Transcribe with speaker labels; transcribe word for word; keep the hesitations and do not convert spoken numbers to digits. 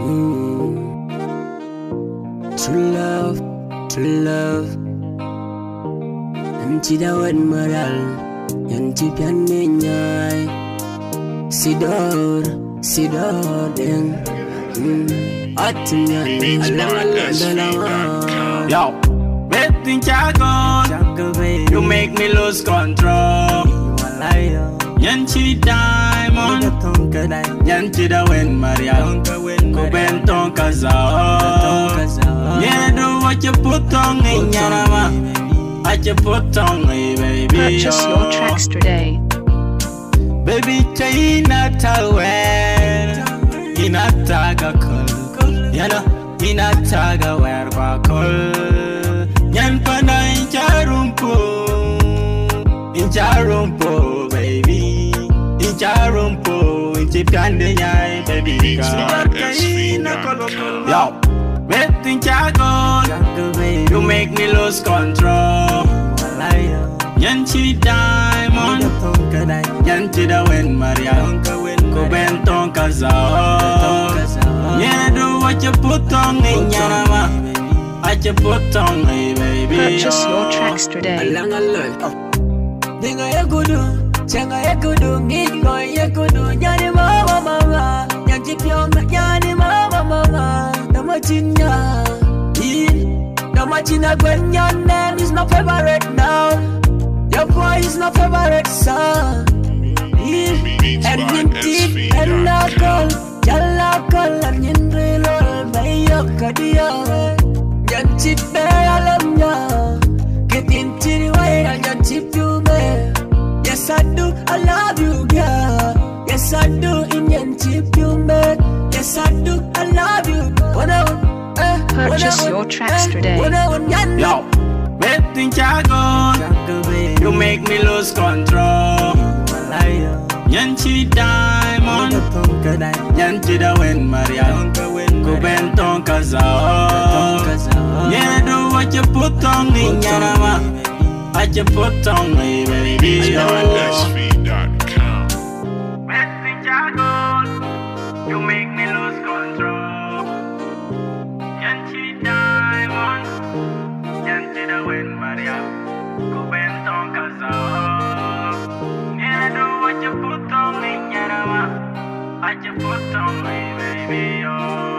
Speaker 1: Mm. True love, true love. Nanti dawan moral, nanti pian menyai. Sidor, sidor deng. Atimnya alang alang.
Speaker 2: Yo, betting chagon, you make me lose control. Yanchi diamond, yanchi da wen Maria, ko benton kaza. Yeah, do what you put on in yanama, what you put on me, baby.
Speaker 3: Purchase your tracks today.
Speaker 2: Baby, China tawen, inataga kol, yana inataga werba kol, yan pana incharumpo, incharumpo, baby, incharumpo, inchipande nyai, baby. Yo, betting chagon, you make me lose control. Yanchi diamond, yanchi da wen Maria, ko benton kaza. Yeah, do what you put on in yanama, what you put on me, baby.
Speaker 3: Purchase your tracks today.
Speaker 1: Alang alang. Dinga ya kudu, chenga ya kudu, ngigo ya kudu, nyani mama mama, yanchi pyonga nyani mama mama, namachinya, in, namachinya gwen your name is my favorite now. Your boy is my favorite song. And minty and knuckle, jalakal and yinrilo, bayo kadia. Yan chip be alamya, get into the way and yan chip you me. Yes I do, I love you, girl. Yes I do, in yan chip you me. Yes I do, I love you.
Speaker 3: Purchase your tracks today.
Speaker 2: Yo, betting chagon, you make me lose control. Yanchi diamond, yanchi da wen Maria, ko benton kaza. Yeah, do what you put on in yanama, what you put on me, baby. Betting chagon, you make me lose control. Yanchi diamond, yanchi da wen Maria, ko benton kaza. Yeah, do what you put on me, yanama, what you put on me, baby. Oh.